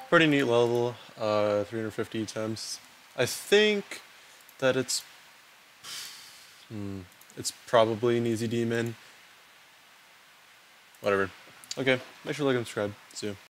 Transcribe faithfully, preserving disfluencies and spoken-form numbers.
Pretty neat level, uh, three hundred fifty attempts. I think that it's, hmm, it's probably an easy demon. Whatever. Okay, make sure to like and subscribe. See you.